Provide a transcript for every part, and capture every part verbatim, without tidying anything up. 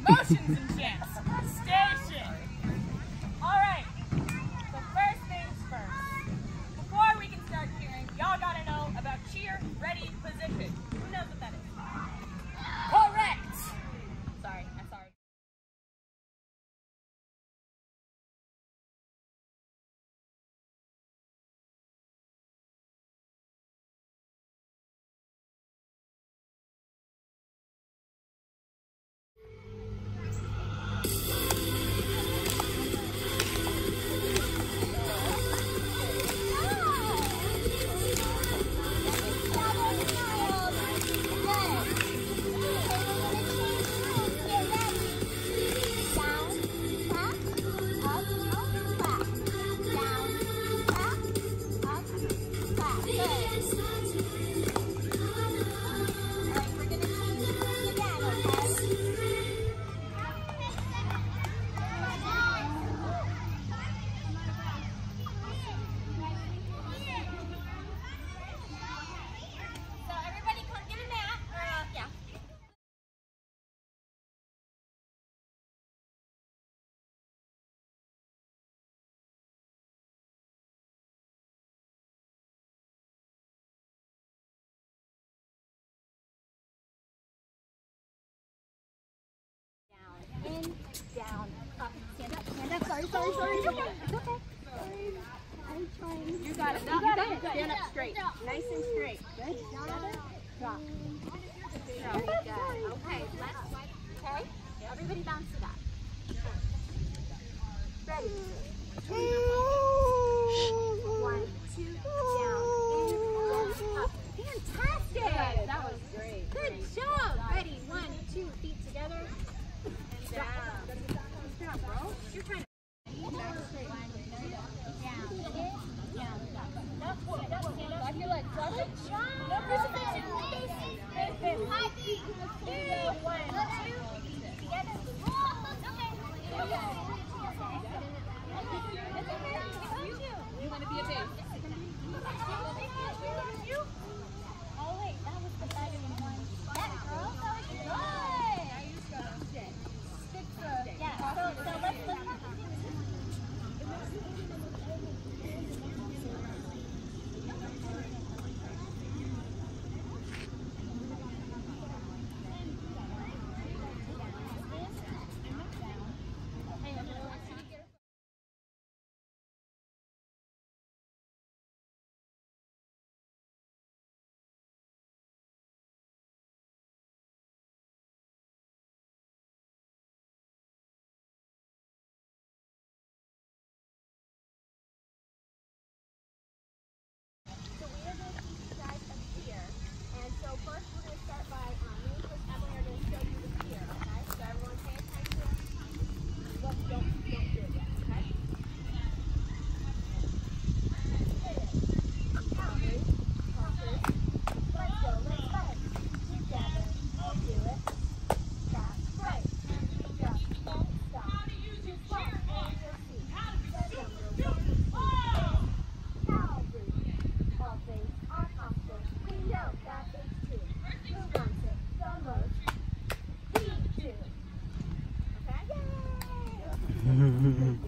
Motions and chants. Station. All right. So first things first. Before we can start cheering, y'all gotta know about cheer, ready, position. Who knows what that is? Correct. Sorry, I'm sorry. In, down, up, stand up, stand up. Sorry, sorry, sorry. It's okay. It's okay. Sorry. I'm trying. You got it. You got it. Stand up straight. Nice and straight. Good. Drop. Very good. Okay, let's. Okay. Everybody bounce to that. Ready. One, two, down, in, down, up. Fantastic. That was great. Good job. Ready. One, two, feet together. Down. Good job, bro. You're trying to back straight. Down. Down. Down. Lock your legs. Lock it. No crucifixes. High feet. Two. One. Two. Together. Okay. Okay. It's okay. You want to be a babe? You. Oh wait, that was the better one. That girl. Good. Now you just gotta sit. Yeah, so, so let's, let's not So first we're going to start by, um, me and Chris Emily are going to show you the pier, okay? So everyone pay attention. Look, don't, don't do it yet, okay? Counters, counters. Let's go, let's go. Together, we'll do it. That's right. Just don't stop. Just walk on your feet. Cow breathe. All things are possible. We know that it's true. Who wants it the most? We do. Okay? Yay!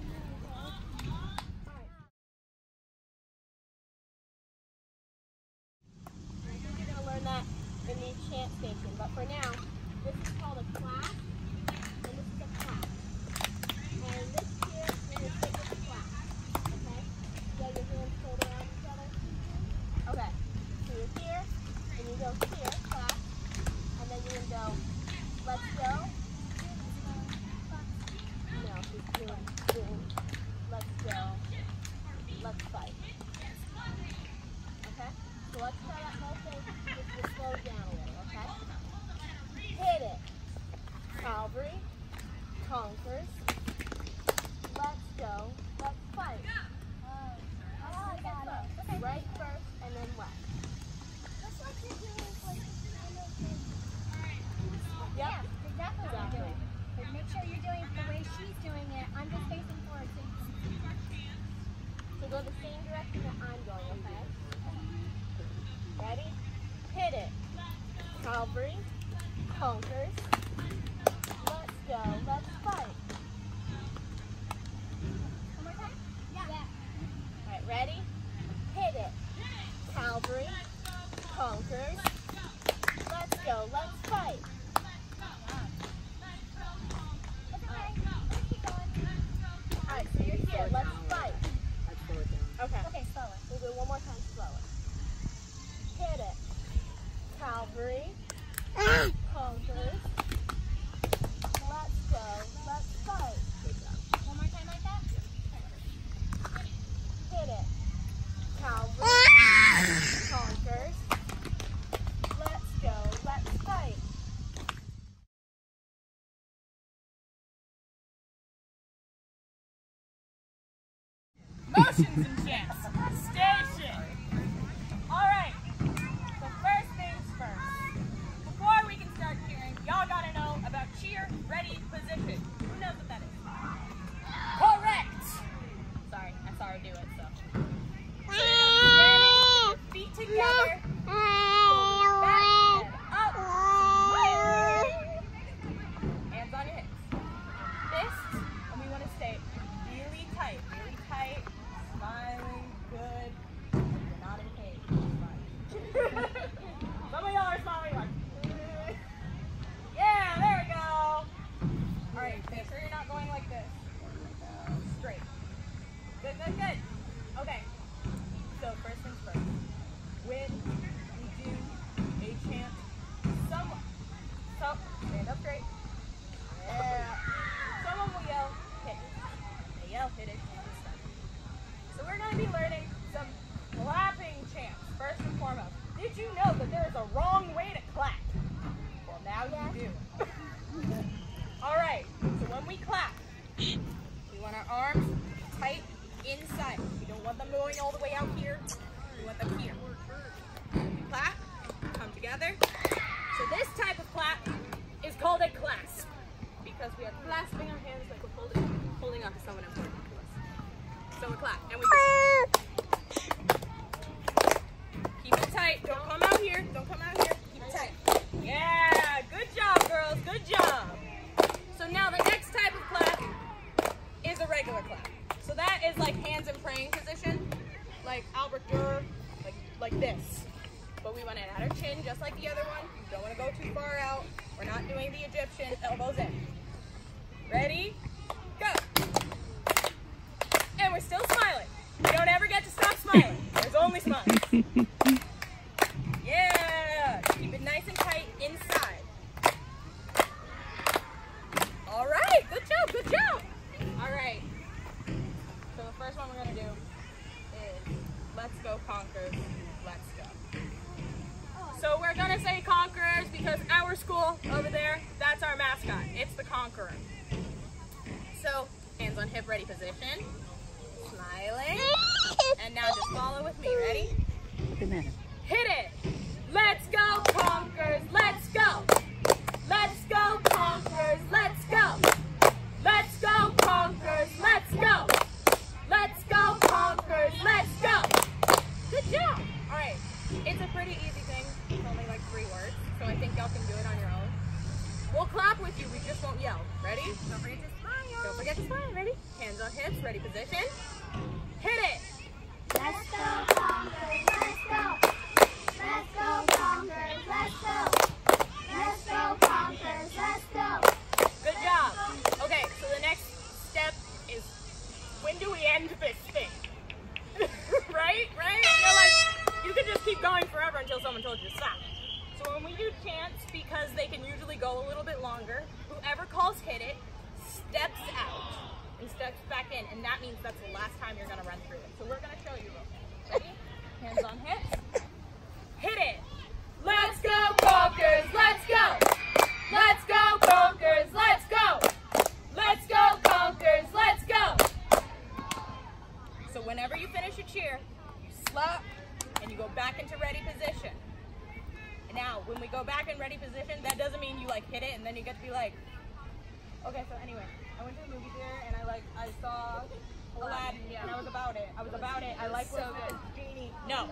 I think you're going to learn that in the chant station. But for now, this is called a clap, and this is a clap. And this here, we're going to take with a clap. Okay? So your hands hold around each other. Okay. So you're here, and you go here, clap, and then you're going to go, let's go. No, she's doing Motions and chants. Station. All right. So first things first. Before we can start cheering, y'all gotta know about cheer, ready, position. Who knows what that is? Correct. Sorry, I saw her do it, so. So standing, your feet together. Back and up. Hands on your hips. Fists, and we want to stay really tight, really tight, smiling, good. You're not in pain. Smile. Some of y'all are smiling like, yeah, there we go. All right, make sure you're not going like this. Straight. Good, good, good. Okay. So first things first. When we do a chant, someone, so stand up straight. Yeah. Someone will yell, hit it. They yell, hit it, and we start. So we're going to be learning some clapping chants, first and foremost. Did you know that there is a wrong way to clap? Well, now you do. All right, so when we clap, we want our arms tight inside. We don't want them going all the way out here. We want them here. When we clap, come together. So this type of clap is called a clasp, because we are clasping our hands like we're holding, holding on to someone important to us. So we clap, and we just keep it tight. Don't come out here. Don't come out here. Keep it tight. Yeah, good job, girls. Good job. So now the next type of clap is a regular clap. So that is like hands in praying position, like Albert Durer, like like this. But we want to add our chin just like the other one. We don't want to go too far out. We're not doing the Egyptian, elbows in. Ready? Go. And we're still smiling. We don't ever get to stop smiling. There's only smiles. Yeah. Keep it nice and tight inside. All right. Good job. Good job. All right. So the first one we're going to do is let's go Conquerors. Let's go. So we're going to say Conquerors because our school over there, that's our mascot. It's the Conqueror. So hands on hip, ready position. Smiling. And now just follow with me. Ready? Hit it. Let's go Conquerors. Let's go. Let's go Conquerors. Let's go. Let's go Conquerors. Let's go. Let's go Conquerors. Let's go. Good job. All right. It's a pretty easy thing. It's only like three words, so I think y'all can do it on your own. We'll clap with you. We just won't yell. Ready? Don't forget to smile. Don't forget to smile. Ready? Hands on hips. Ready position. Hit it. Let's go Conquerors. Let's go. Let's go Conquerors. Let's go. Let's go Conquerors. Let's go. Good job. Okay, so the next step is when do we end this thing? right? Right? You're like, you can just keep going forever until someone told you to stop. So when we do chants, because they can usually go a little bit longer, whoever calls hit it steps out and steps back in, and that means that's the last time you're going to run through it. So we're going to show you real quick. Ready? Hands on hips. Hit it. Let's go Conquerors. Let's go. Let's go Conquerors. Let's go. Let's go Conquerors. Let's go. So whenever you finish a cheer, you slap and you go back into ready position. And now, when we go back in ready position, that doesn't mean you like hit it and then you get to be like, okay, so anyway, I went to the movie theater and I like, I saw Aladdin and I was about it. I was about it. I like so good. Genie. No.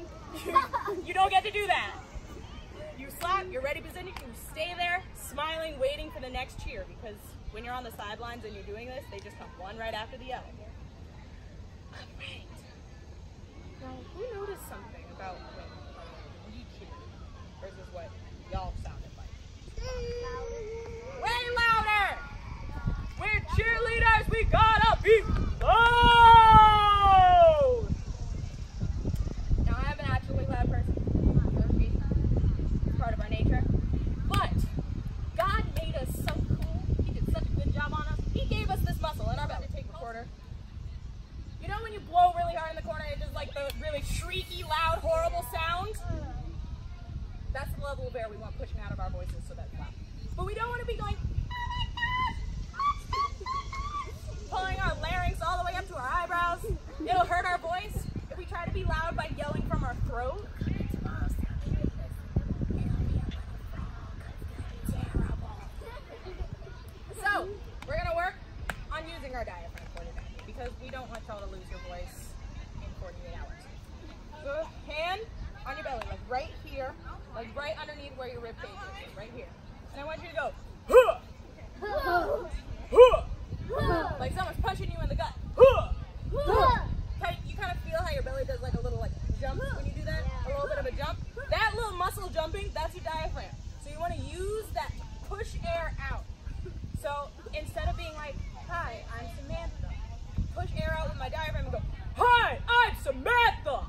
You don't get to do that. You slap, you're ready position, you stay there, smiling, waiting for the next cheer, because when you're on the sidelines and you're doing this, they just come one right after the other. Alright. Now, who noticed something about when we cheered versus what y'all sounded like? Way louder! We're cheerleaders, we gotta be loud! Now, I'm an actually loud person. It's part of our nature. But God made us so cool. He did such a good job on us. He gave us this muscle in our belly. Take recorder. You know when you blow really hard in the corner, it does like the really shrieky, loud, horrible sound? That's the level of air we want pushing out of our voices so that's loud. But we don't bring our diaphragm forward down here because we don't want y'all to lose your voice in forty-eight hours. So hand on your belly, like right here, like right underneath where your rib cage is, right here. And I want you to go, huh, huh, huh, like someone's punching you in the gut. Huh, huh. Okay, you kind of feel how your belly does like a little like jump when you do that, a little bit of a jump. That little muscle jumping, that's your diaphragm. So you want to use that to push air out. So instead of being like, hi, I'm Samantha, push air out with my diaphragm and go, hi, I'm Samantha.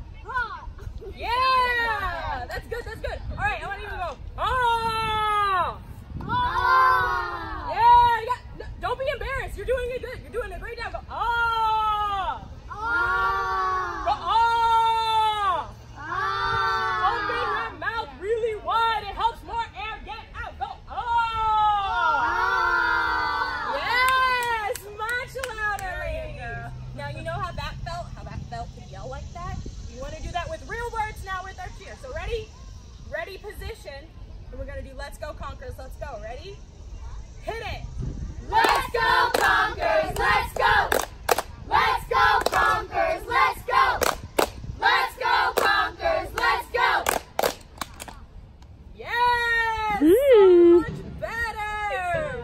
Yeah, that's good, that's good. All right, I want you to go, ah. Ah. Yeah, you got, don't be embarrassed. You're doing it good. You're doing a great job. Go, ah. Ah. Go, ah. Ah. Open your mouth really wide. It helps more air get out. Go, ah. Ah. Yes, much louder, ladies. Now you know how that felt, how that felt to yell like that? You want to do that with real words now with our cheer. So ready? Ready position. And we're going to do let's go Conkers. Let's go. Ready? Hit it. Let's go, Conkers! Let's go! Let's go, Conkers! Let's go! Let's go, Conkers! Let's go! Yes! So much better!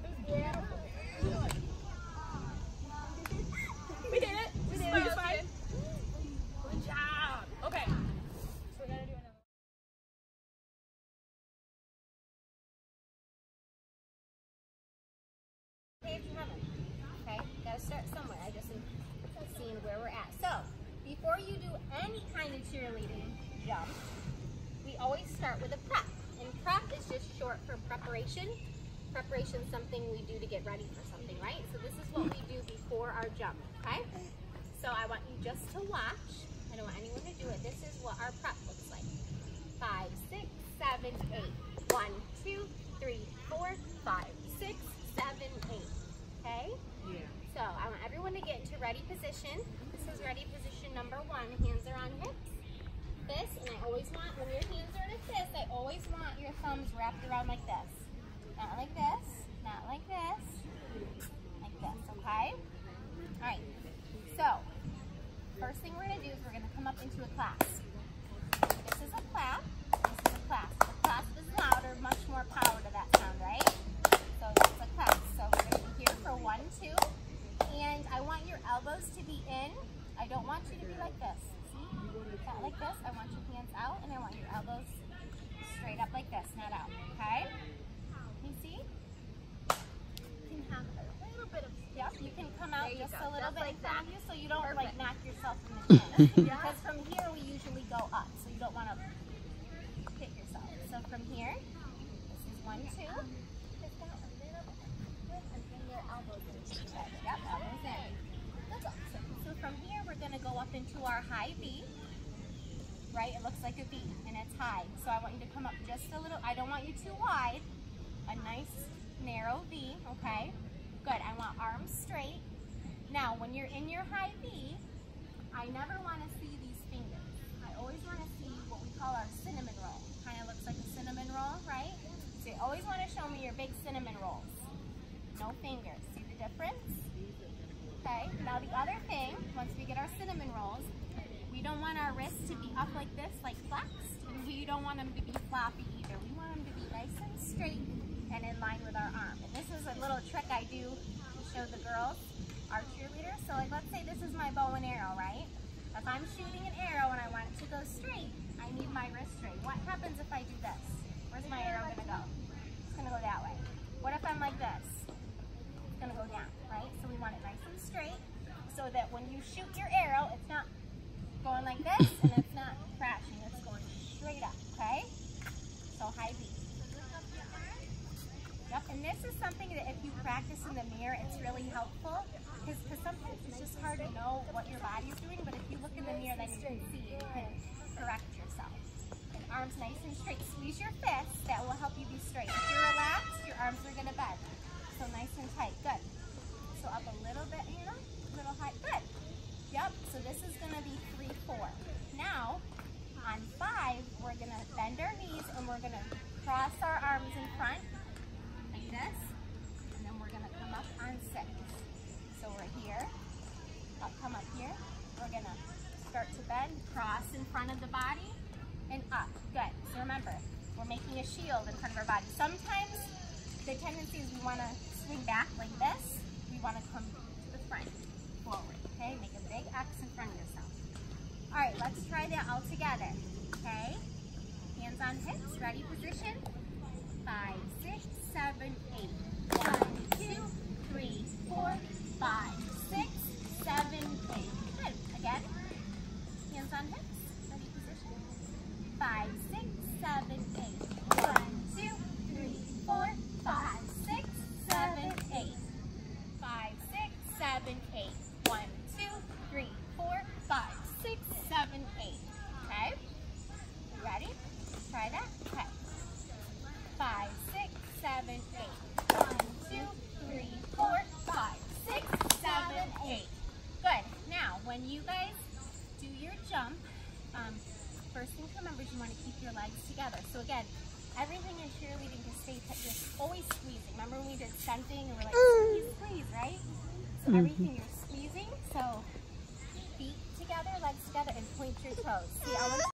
We did it. We did it. It's fine. Good job. Okay. So we're going to do another. Page haven't. Okay, gotta start somewhere. I just am seeing where we're at. So, before you do any kind of cheerleading jump, we always start with a prep. And prep is just short for preparation. Preparation is something we do to get ready for something, right? So this is what we do before our jump, okay? So I want you just to watch. I don't want anyone to do it. This is what our prep looks like. Five, six, seven, eight. One, two, three, four, five, six, seven, eight. Okay? Yeah. So I want everyone to get into ready position. This is ready position number one. Hands are on hips. This, and I always want, when your hands are in a fist, I always want your thumbs wrapped around like this. Not like this, not like this, like this, okay? Alright, so, first thing we're going to do is we're going to come up into a clasp. This is a clap, this is a clasp. The clasp is louder, much more power to that sound, right? So that's a clasp. So we're going to be here for one, two, and I want your elbows to be in. I don't want you to be like this. See? Not like this. I want your hands out, and I want your elbows straight up like this, not out. Okay? You see? You can have a little bit of. Yep. You can come out just go. a little just bit like that, you, so you don't Perfect. like knock yourself in the chin. Because from here we usually go up, so you don't want to hit yourself. So from here, this is one, two. Just down a little bit, and bring your elbows into each other. Yep, elbows in. So, so from here we're going to go up into our high V. Right? It looks like a V, and it's high. So I want you to come up just a little. I don't want you too wide. A nice narrow V, okay? Good. I want arms straight. Now, when you're in your high V, I never want to see these fingers. I always want to see what we call our cinnamon roll. Kind of looks like a cinnamon roll, right? So you always want to show me your big cinnamon rolls. No fingers. See the difference? Okay. Now the other thing, once we get our cinnamon rolls, we don't want our wrists to be up like this, like flexed, and we don't want them to be floppy either. We want them to be nice and straight and in line with our arm. And this is a little trick I do to show the girls, our cheerleaders. So like, let's say this is my bow and arrow, right? If I'm shooting an arrow and I want it to go straight, I need my wrist straight. What happens if I do this? Where's my arrow gonna go? It's gonna go that way. What if I'm like this? It's gonna go down, right? So we want it nice and straight so that when you shoot your arrow, it's not going like this, and it's not crashing, it's going straight up, okay? So high V. Yep, and this is something that if you practice in the mirror, it's really helpful, because sometimes it's just hard to know what your body's doing, but if you look in the mirror, then you can see, you can correct yourself. And arms nice and straight. Squeeze your fists, that will help you be straight. If you're relaxed, your arms are going to bend. So nice and tight, good. So up a little bit, Hannah, a little high, good. Yep, so this is going to be three, four. Now, on five, we're going to bend our knees and we're going to cross our arms in front, like this, and then we're going to come up on six. So cross in front of the body and up. Good. So remember, we're making a shield in front of our body. Sometimes the tendency is we want to swing back like this. We want to come to the front, forward. Okay, make a big X in front of yourself. All right, let's try that all together. Okay, hands on hips, ready position. Five, six, seven, eight. One, two, three, four, five, six, seven, eight. Good. Again. Hands on hips. Ready position. Five, six, seven, eight. One, two, three, four, five, six, seven, eight. Five, six, seven, eight. One, two, three, four, five, six, seven, eight. Okay. You ready? Try that. Okay. Five, six, seven, eight. One, two, three, four, five, six, seven, eight. Good. Now, when you guys do your jump, um, first thing to remember is you want to keep your legs together. So again, everything in cheerleading to stay tight, you're always squeezing. Remember when we did stunting and we're like, squeeze, squeeze, right? So everything you're squeezing. So feet together, legs together, and point your toes. See, I want